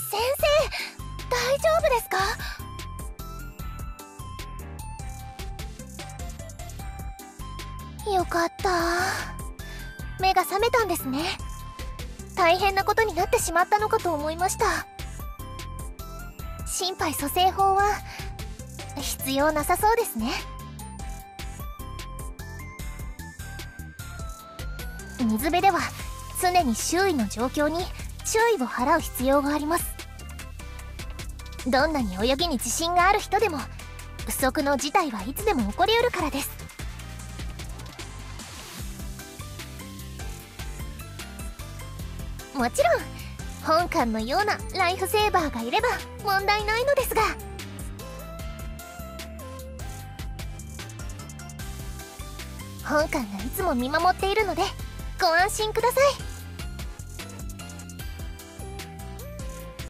先生、大丈夫ですか？よかった。目が覚めたんですね。大変なことになってしまったのかと思いました。心肺蘇生法は必要なさそうですね。水辺では常に周囲の状況に注意を払う必要があります。どんなに泳ぎに自信がある人でも不測の事態はいつでも起こりうるからです。もちろん本館のようなライフセーバーがいれば問題ないのですが、本館がいつも見守っているのでご安心ください。